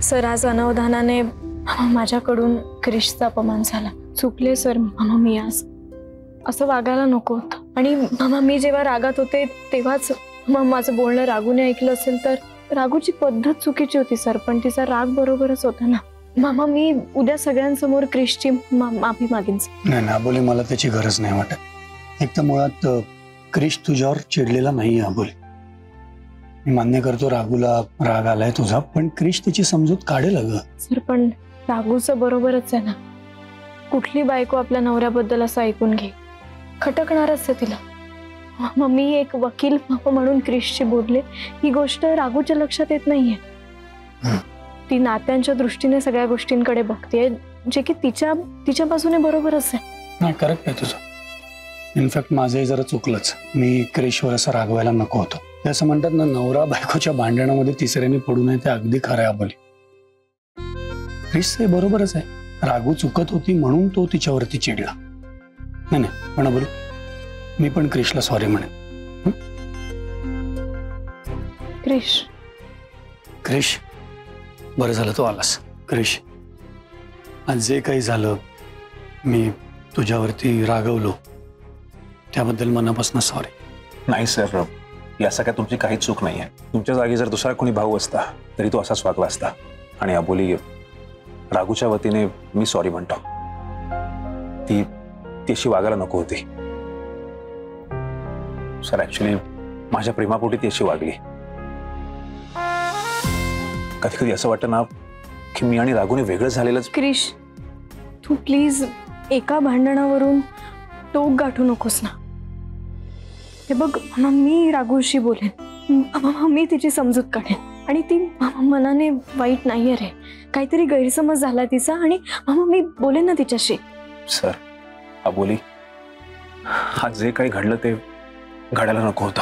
Sir आज अनवधानाने माझ्याकडून क्रिशचा अपमान झाला. चुकले सर मामा, मी आज असं वागायला नको होतं. आणि मामा मी जेव्हा रागात होते तेव्हाच माझं बोलणं रागूने ऐकलं असेल तर. रागूची पद्धत चुकीची होती सर, पण तिचा राग बरोबरच होता ना. मामा मी उद्या सगळ्यांसमोर क्रिशची माफी मागेन. नाही ना बोले, मला त्याची गरज नाही वाटत. एक तर मुळात क्रिश तुझ्यावर चिडलेला नाही अबोली. मी मान्य करतो रागूला राग आलाय तुझा, पण क्रिश तिची समजूत काढेल अगं. सर पण रागूचं बरोबरच आहे ना. कुठली बायको आपल्या नवऱ्याबद्दल असं ऐकून घे, खटकणारच आहे तिला. मी एक वकील म्हणून क्रिशशी बोलले, ही गोष्ट रागूच्या लक्षात येत नाहीये. ती नात्यांच्या दृष्टीने सगळ्या गोष्टींकडे बघते, जे की तिच्या बाजूने बरोबरच आहे. नाही करेक्ट आहे तुझं. इनफॅक्ट माझंही जरा चुकलंच. मी क्रिशवर असं रागवायला नको होतं. ते असं म्हणतात ना, नवरा बायकोच्या भांडणामध्ये तिसऱ्याने पडू नये, ते अगदी खरं आहे अबोली. क्रिशचं बरोबरच आहे. रागू चुकत होती म्हणून तो तिच्यावरती चिडला. नाही नाही पण अबोली, मी पण क्रिशला सॉरी म्हणेन. क्रिश बरं झालं तू आलास. क्रिश आज जे काही झालं, मी तुझ्यावरती रागवलो त्याबद्दल मनापासून सॉरी. नाही सर, याचा काय तुमची काही चूक नाही आहे. तुमच्या जागी जर दुसरा कोणी भाऊ असता तरी तो असाच वागला असता. आणि अबोली, रागूच्या वतीने मी सॉरी म्हणतो. ती अशी वागायला नको होती सर. ऍक्च्युली माझ्या प्रेमापोटी ती अशी वागली. कधी कधी असं वाटतं ना की मी आणि रागूने वेगळं झालेलंच. क्रिश तू प्लीज एका भांडणावरून टोक गाठू नकोस ना. हे बघ मी रागूशी बोलेन, मी तिची समजूत काढेन. आणि ती मनाने वाईट नाहीये रे, काहीतरी गैरसमज झाला तिचा. आणि मी बोलेन ना तिच्याशी. सर अबोली, आज जे काही घडलं ते घडायला नको होतं.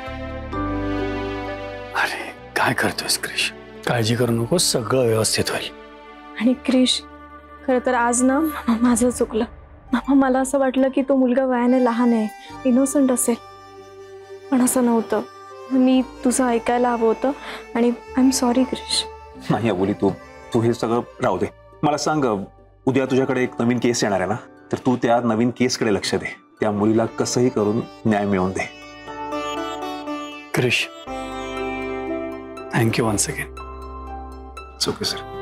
अरे काय करतोयस क्रिश, काळजी करू नको, सगळं व्यवस्थित होईल. आणि क्रिश खरं तर आज ना माझं चुकलं. मला असं वाटलं की तो मुलगा वयाने लहान आहे, इनोसंट असेल, पण असं नव्हतं. मी तुझं ऐकायला हवं होतं आणि आय एम सॉरी क्रिश. नाही अबोली, तू हे सगळं राहू दे. मला सांग, उद्या तुझ्याकडे एक नवीन केस येणार आहे ना, तर तू त्या नवीन केसकडे लक्ष दे. त्या मुलीला कसंही करून न्याय मिळवून दे. Krish thank you once again. Okay sir.